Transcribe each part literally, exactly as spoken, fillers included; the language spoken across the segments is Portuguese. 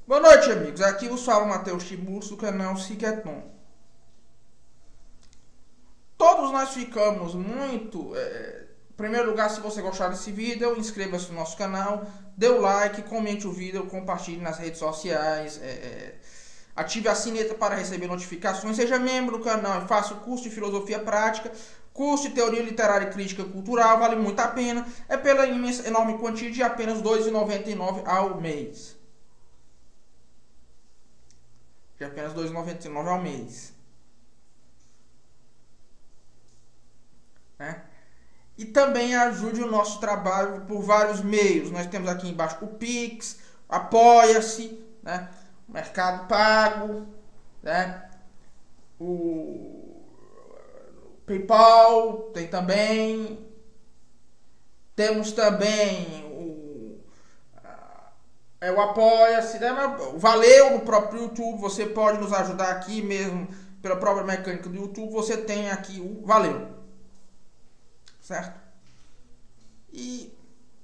Boa noite, amigos. Aqui vos fala o Matheus Tiburcio do canal Cicathlon. Todos nós ficamos muito... É, em primeiro lugar, se você gostar desse vídeo, inscreva-se no nosso canal, dê o like, comente o vídeo, compartilhe nas redes sociais, é, é, ative a sineta para receber notificações, seja membro do canal e faça o curso de Filosofia Prática, curso de Teoria Literária e Crítica Cultural, vale muito a pena, é pela imensa, enorme quantia de apenas dois reais e noventa e nove centavos ao mês. De apenas dois reais e noventa e nove centavos ao mês. Né? E também ajude o nosso trabalho por vários meios. Nós temos aqui embaixo o Pix, Apoia-se, né? O Mercado Pago, né? O PayPal tem também. Temos também o, é, o Apoia-se, né? Valeu no próprio YouTube. Você pode nos ajudar aqui mesmo pela própria mecânica do YouTube. Você tem aqui o Valeu. Certo? E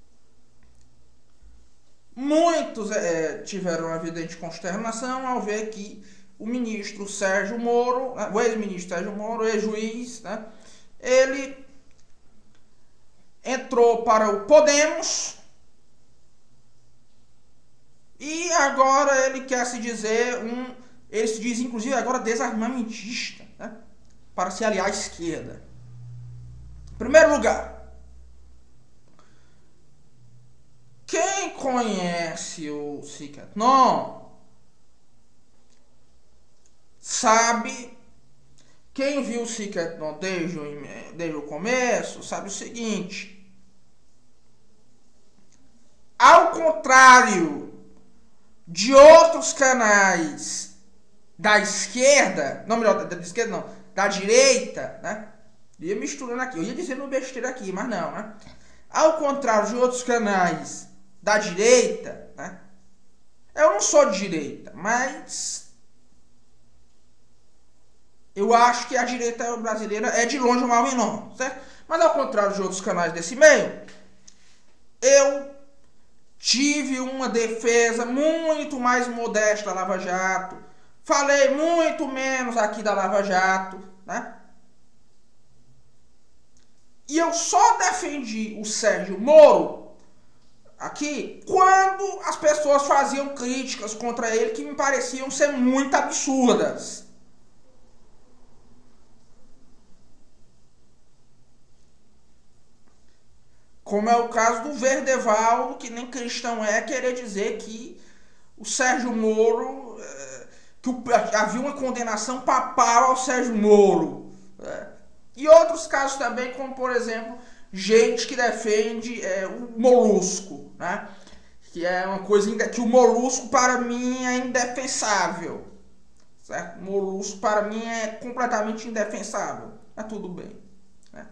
muitos é, tiveram uma evidente consternação ao ver que o ministro Sérgio Moro, o ex-ministro Sérgio Moro, ex-juiz, né, ele entrou para o Podemos e agora ele quer se dizer um, ele se diz inclusive agora desarmamentista, né, para se aliar à esquerda. Em primeiro lugar, quem conhece o Cicathlon sabe, quem viu o Cicathlon desde o, desde o começo, sabe o seguinte: ao contrário de outros canais da esquerda, não melhor, da esquerda não, da direita, né? Eu ia misturando aqui, eu ia dizendo besteira aqui, mas não, né? Ao contrário de outros canais da direita, né? Eu não sou de direita, mas eu acho que a direita brasileira é de longe o mal menor, certo? Mas ao contrário de outros canais desse meio, eu tive uma defesa muito mais modesta da Lava Jato, falei muito menos aqui da Lava Jato, né? E eu só defendi o Sérgio Moro aqui quando as pessoas faziam críticas contra ele que me pareciam ser muito absurdas. Como é o caso do Verdevaldo, que nem cristão é, querer dizer que o Sérgio Moro, que havia uma condenação papal ao Sérgio Moro. E outros casos também, como por exemplo, gente que defende é, o molusco, né? Que é uma coisa que o molusco para mim é indefensável, certo? O molusco para mim é completamente indefensável, mas tudo bem, né?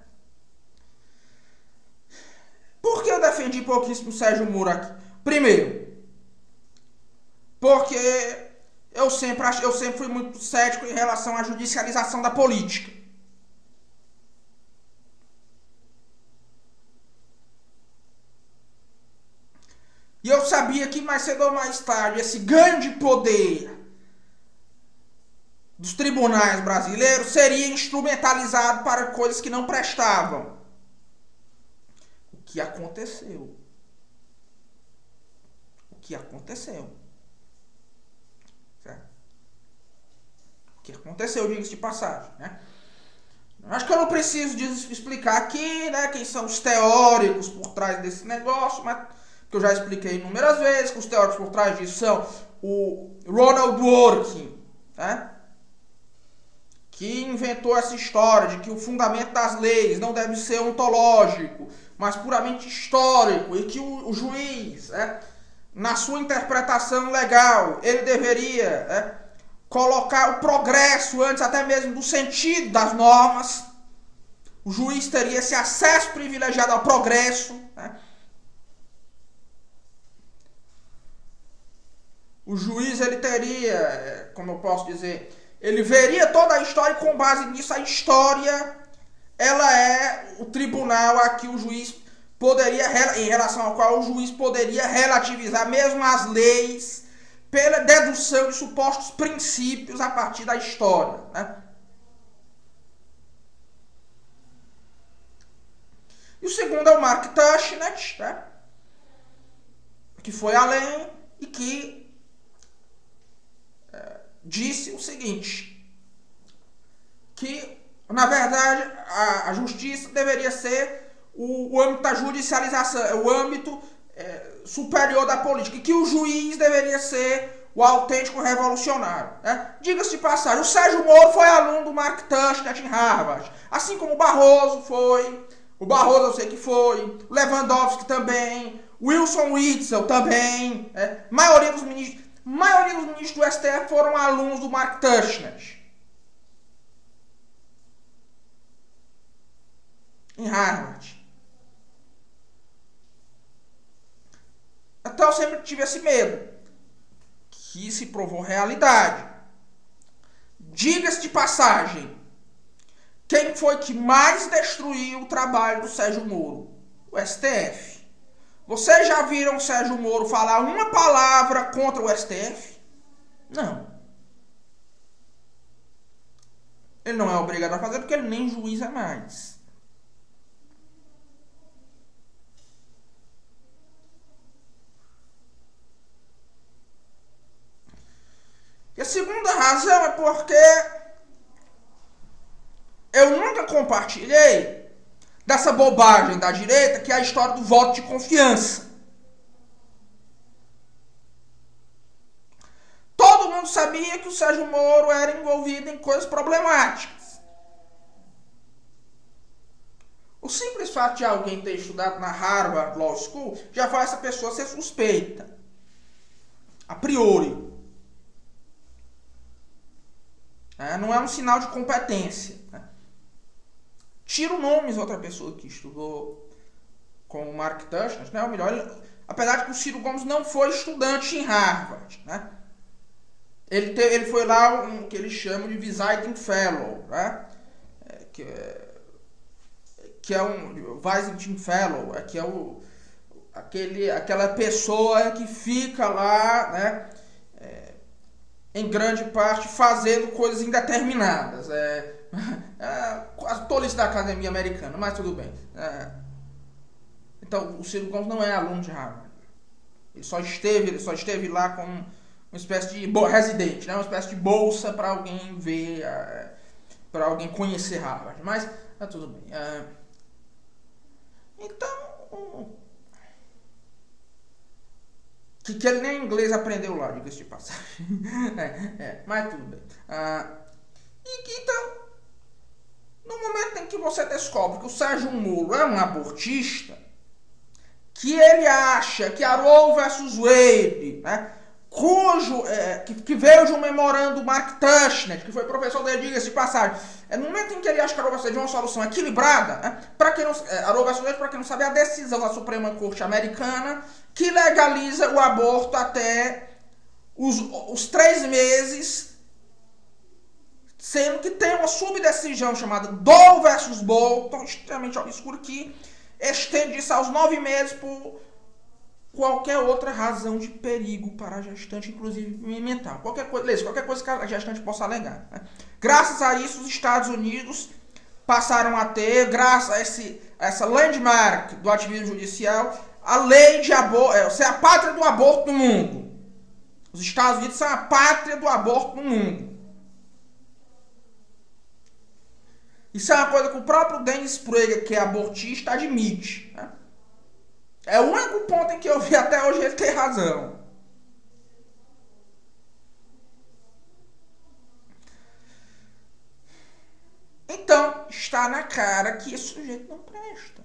Por que eu defendi pouquíssimo o Sérgio Moro aqui? Primeiro, porque eu sempre, eu sempre fui muito cético em relação à judicialização da política. E eu sabia que mais cedo ou mais tarde esse grande poder dos tribunais brasileiros seria instrumentalizado para coisas que não prestavam. O que aconteceu? O que aconteceu? Certo? O que aconteceu, diga-se de passagem, né? Acho que eu não preciso explicar aqui, né, quem são os teóricos por trás desse negócio, mas que eu já expliquei inúmeras vezes, que os teóricos por trás disso são o Ronald Dworkin, né, que inventou essa história de que o fundamento das leis não deve ser ontológico, mas puramente histórico, e que o, o juiz, né, na sua interpretação legal, ele deveria, né, colocar o progresso antes até mesmo do sentido das normas. O juiz teria esse acesso privilegiado ao progresso, né? O juiz, ele teria, como eu posso dizer, ele veria toda a história e com base nisso a história, ela é o tribunal a que o juiz poderia, em relação ao qual o juiz poderia relativizar mesmo as leis pela dedução de supostos princípios a partir da história, né? E o segundo é o Mark Tushnet, né? Que foi além e que é, disse o seguinte, que, na verdade, a, a justiça deveria ser o, o âmbito da judicialização, o âmbito é, superior da política, e que o juiz deveria ser o autêntico revolucionário, né? Diga-se de passagem, o Sérgio Moro foi aluno do Mark Tushnet em Harvard, assim como o Barroso foi, o Barroso eu sei que foi, o Lewandowski também, Wilson Witzel também, é, maioria dos ministros, maioria dos ministros do S T F foram alunos do Mark Tushnet em Harvard. Então eu sempre tive esse medo, que se provou realidade. Diga-se de passagem, quem foi que mais destruiu o trabalho do Sérgio Moro? O S T F. Vocês já viram o Sérgio Moro falar uma palavra contra o S T F? Não. Ele não é obrigado a fazer porque ele nem juiz é mais. E a segunda razão é porque eu nunca compartilhei dessa bobagem da direita que é a história do voto de confiança. Todo mundo sabia que o Sérgio Moro era envolvido em coisas problemáticas. O simples fato de alguém ter estudado na Harvard Law School já faz essa pessoa ser suspeita, a priori. É, não é um sinal de competência, né? Ciro Nomes, outra pessoa que estudou com o Mark Tushnet, né? O melhor, ele, apesar de que o Ciro Gomes não foi estudante em Harvard, né? Ele, te, ele foi lá um que eles chamam de Visiting Fellow, né? É, que, é, que é um Visiting Fellow, é, que é o, aquele, aquela pessoa que fica lá, né? É, em grande parte fazendo coisas indeterminadas. É, é a tolice da academia americana, mas tudo bem. É, então, o Ciro Gomes não é aluno de Harvard. Ele só esteve, ele só esteve lá com uma espécie de residente, né? Uma espécie de bolsa para alguém ver, é, para alguém conhecer Harvard. Mas, tá tudo bem. É, então, que, que ele nem inglês aprendeu lá, diga-se de passagem. é, é, mas tudo bem. Ah, e que então, no momento em que você descobre que o Sérgio Moro é um abortista, que ele acha que a Roe versus Wade, né, cujo, é, que, que veio de um memorando do Mark Tushnet, que foi professor dele, diga-se de passagem, é no momento em que ele acha que a Roe versus Wade é uma solução equilibrada, né, para quem não, a Roe versus Wade, para quem não sabe, é a decisão da Suprema Corte Americana que legaliza o aborto até os, os três meses, sendo que tem uma subdecisão chamada Doe versus Bolton, extremamente obscura, que estende isso aos nove meses por qualquer outra razão de perigo para a gestante, inclusive mental. Qualquer coisa, qualquer coisa que a gestante possa alegar, né? Graças a isso, os Estados Unidos passaram a ter, graças a, esse, a essa landmark do ativismo judicial, a lei de aborto, é, ser a pátria do aborto no mundo. Os Estados Unidos são a pátria do aborto no mundo. Isso é uma coisa que o próprio Dennis Prager, que é abortista, admite, né? É o único ponto em que eu vi até hoje ele ter razão. Então, está na cara que esse sujeito não presta.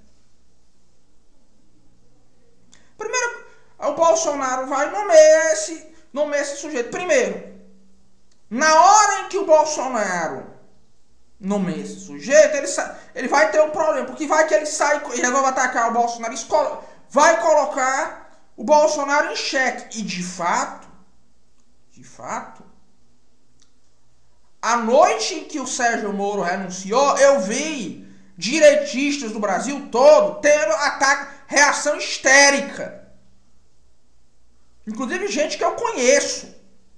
Primeiro, o Bolsonaro vai nomear esse, nomear esse sujeito. Primeiro, na hora em que o Bolsonaro nomeia esse sujeito, ele, ele vai ter um problema, porque vai que ele sai e resolve atacar o Bolsonaro, vai colocar o Bolsonaro em xeque. E de fato, de fato, a noite em que o Sérgio Moro renunciou, eu vi direitistas do Brasil todo tendo ataque, reação histérica. Inclusive gente que eu conheço.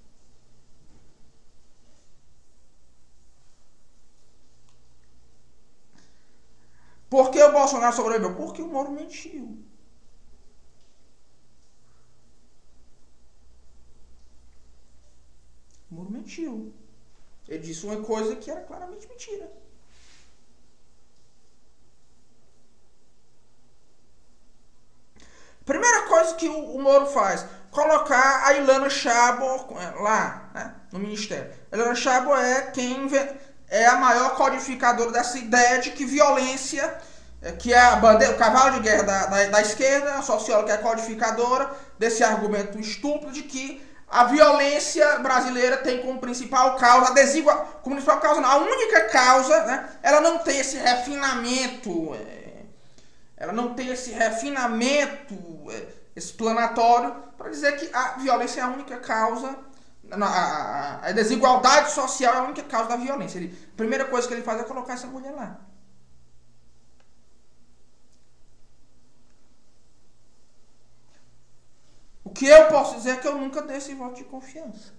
Por que o Bolsonaro sobreviveu? Porque o Moro mentiu. O Moro mentiu. Ele disse uma coisa que era claramente mentira. Primeira coisa que o, o Moro faz, colocar a Ilana Chabot lá, né, no ministério. A Ilana Chabot é quem é a maior codificadora dessa ideia de que violência, que é a bandeira, o cavalo de guerra da, da, da esquerda, a socióloga que é a codificadora desse argumento estúpido de que a violência brasileira tem como principal causa, a desigual, como principal causa, não, a única causa, né, ela não tem esse refinamento, é, ela não tem esse refinamento é, explanatório para dizer que a violência é a única causa, a, a, a desigualdade social é a única causa da violência. Ele, a primeira coisa que ele faz é colocar essa mulher lá. O que eu posso dizer é que eu nunca dei esse voto de confiança.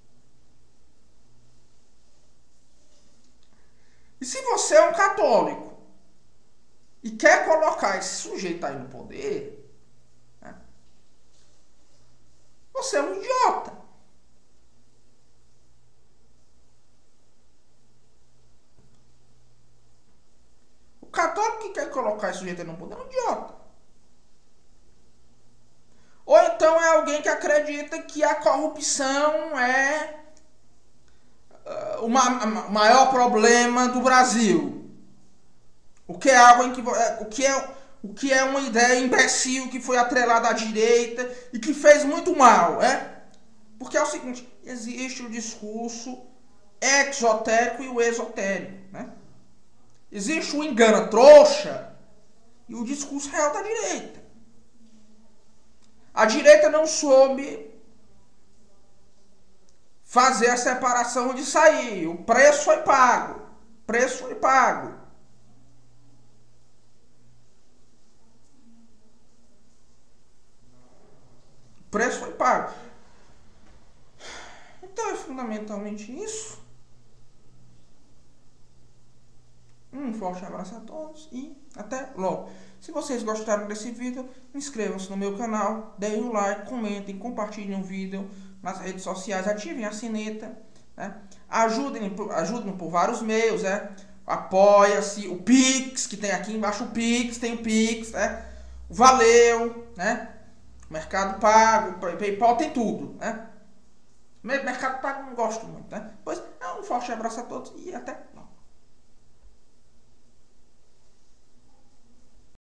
E se você é um católico e quer colocar esse sujeito aí no poder, né, você é um idiota. O católico que quer colocar esse sujeito aí no poder é um idiota. Ou então é alguém que acredita que a corrupção é uh, o ma- maior problema do Brasil. O que é algo em que, o que é, o que é uma ideia imbecil que foi atrelada à direita e que fez muito mal, é? Porque é o seguinte, existe o discurso exotérico e o esotérico, né? Existe o engano trouxa e o discurso real da direita. A direita não soube fazer a separação de sair. O preço foi pago. O preço foi pago. O preço foi pago. Então é fundamentalmente isso. Um forte abraço a todos e até logo. Se vocês gostaram desse vídeo, inscrevam-se no meu canal, deem um like, comentem, compartilhem o vídeo nas redes sociais, ativem a sineta, né? Ajudem, ajudem por vários meios, né? Apoia-se, o Pix, que tem aqui embaixo o Pix, tem o Pix, né? Valeu, né? Mercado Pago, PayPal, tem tudo, né? Mercado Pago não gosto muito, né? Pois, um forte abraço a todos e até